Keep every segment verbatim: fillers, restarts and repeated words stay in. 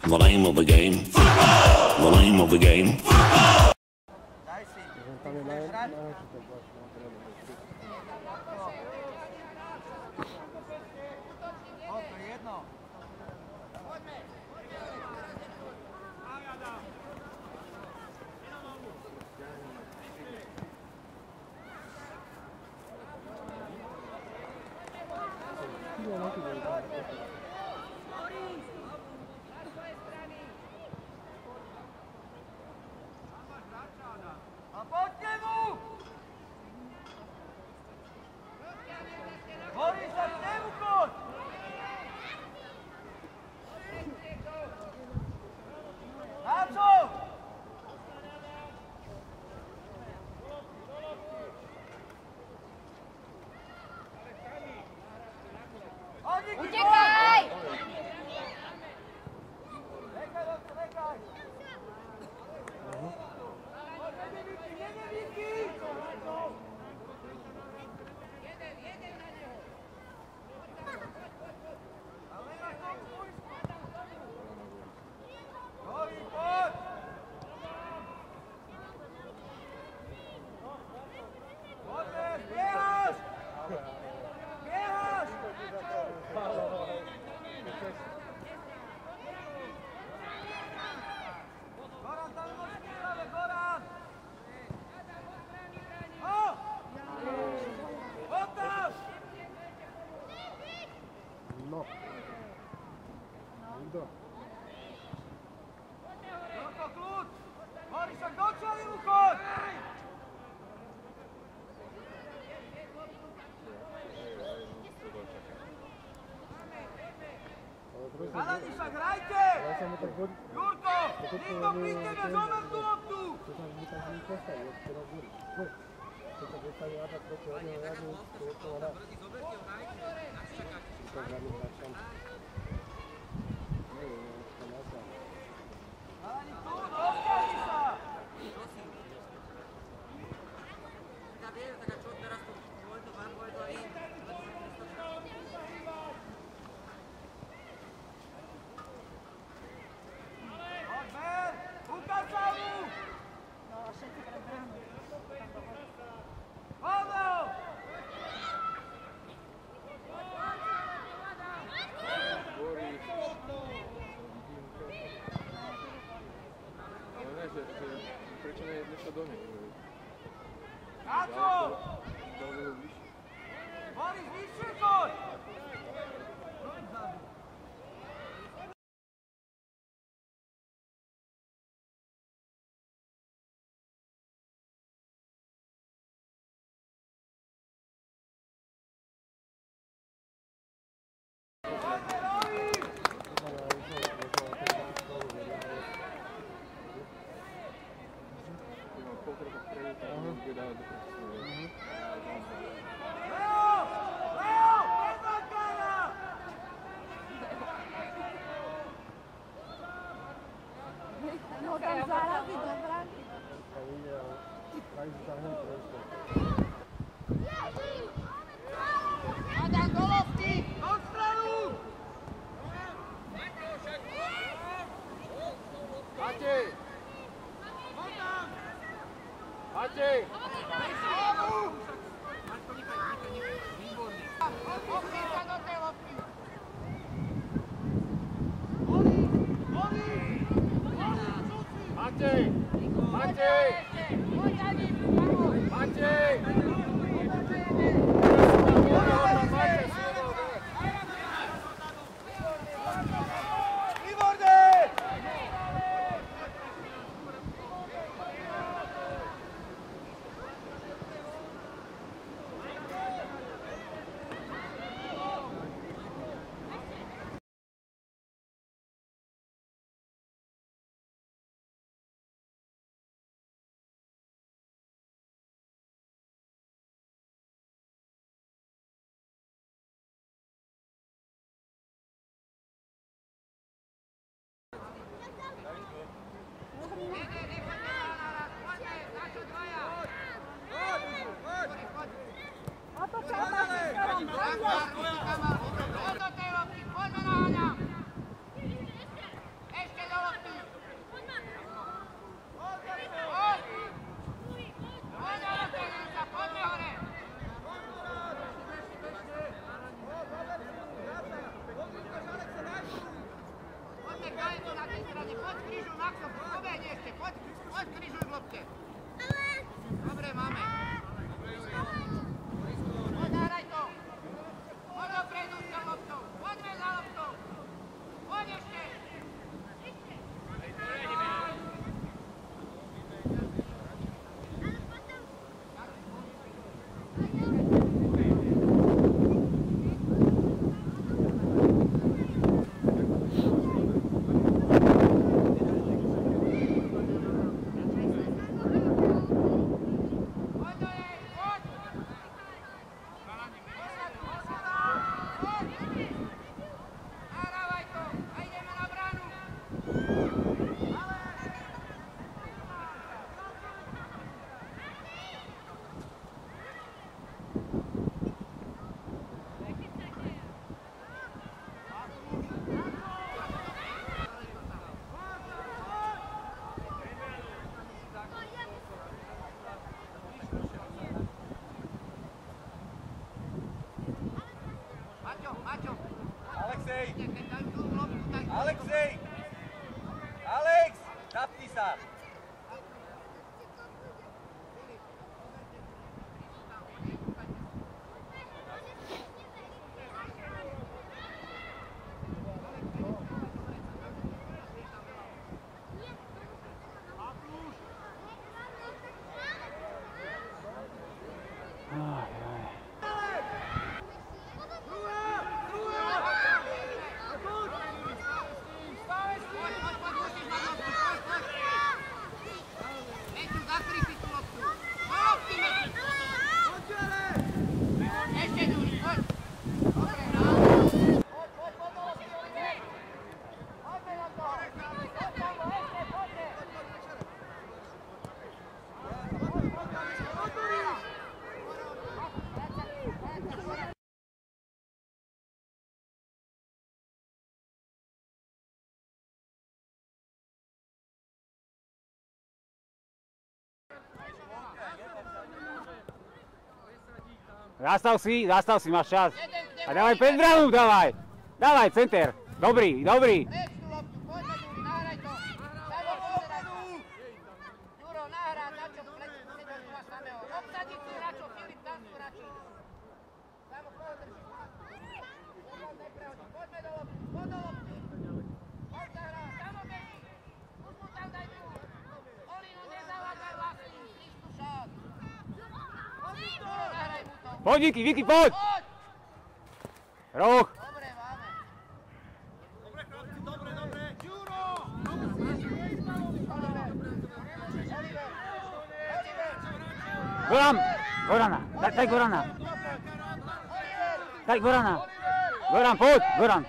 The name of the game. Football! The name of the game. Football! Uciekaj! No. No. Joko, kľud! Horišak, do čeli mu chod! Halaniša, hrajte! Jurko, nikto pri tebe zomer tú loptu! Halani, tu, dostali sa! Odber, ukaz sa mu! Pavel! Prečo ne jedneš do neho? Kaco! Boris, vyššie choď! No tam zarazí do brány. Adam, do lofty! Do stranu! Matej! Matej! Opni sa do tej lofty. Matej! Matej! Poď, Ani, pomôž. Matej! Maxo, pobehni ešte, poď, poď, križuj v lopte. Dobre, máme. Poď, nahraj to. Poď dopredu s tou loptou, poďme za loptou. Poď ešte. Alexej! Alexej! Alex! Zapni sa! Zastav si, zastav si, máš čas. A dávaj pendranu, dávaj. Dávaj, center. Dobrý, dobrý. Preč tú loptu, poďme Juri, nahraj to. Daj loptu teraz. Juro, nahrá, Načo, preč, sedel tu máš samého. Obsadiť tu Načo, Filip, tam tu Načo. Samo, koho držíš? Poďme do lopty, poď do lopty. Poď zahrá, samo beží. Už mu tam daj tu. Olino, nezavádzaj vlastný, Kristu šát. Juro, nahraj mu to. Poď, Viki, Viki, poď. Poď. Roh. Dobre, máme. Dobre, chlapci, dobre, dobre! Juro! Oliver. Oliver. Oliver. Goran, Gorana, daj, daj Gorana. Oliver. Daj Gorana. Goran, poď, Goran.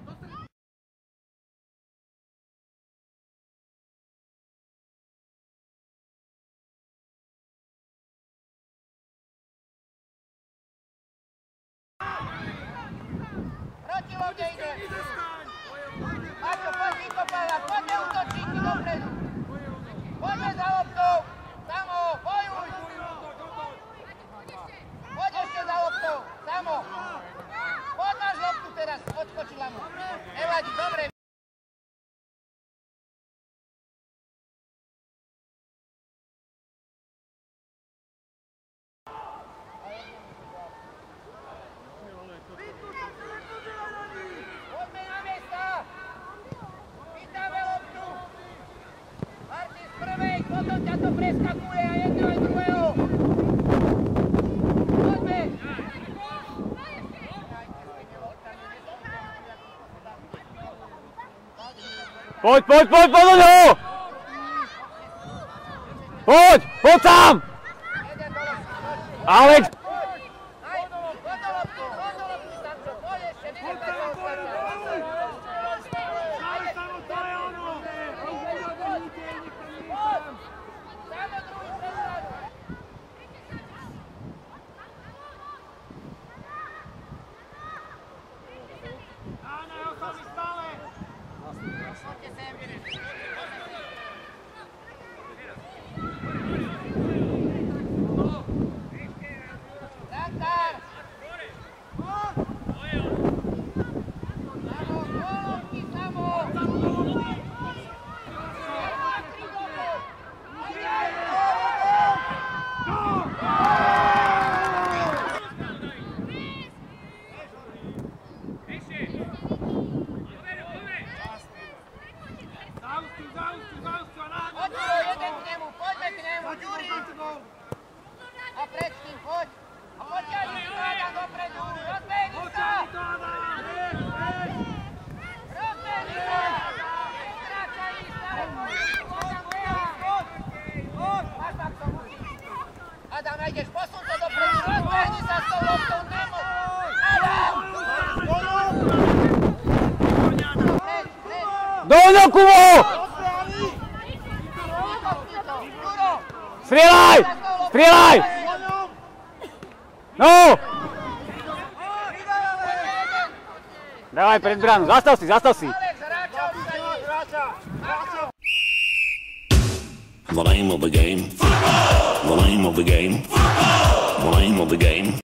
Proti lode ide. Maťo, poď vykopávať, poďme útočníky dopredu. Poďme za loptou. Samo, bojuj. Poď ešte za loptou. Samo. Poď máš loptu teraz, odskočila mu. Nevadí, dobre. Poďme na miesta! Chytáme loptu! Martin z prvej, potom ťa to preskakuje a jedného aj druhého! Poďme! Poď, poď, poď, poď do neho! Poď, poď sám! Jeden do lopty, poď! Alex! Aj, poď do loptu, poď do lopty, Sančo, poď ešte, nenechaj sa odstačať! Ajde, to je ono! Poď! Samo druhý prestranu! Poďte sem! Do Kubo! Strieľaj! Strieľaj! No! Dávaj pred bránu, zastav si, zastav si. The name of the game. Football! The name of the game. Football! The name of the game.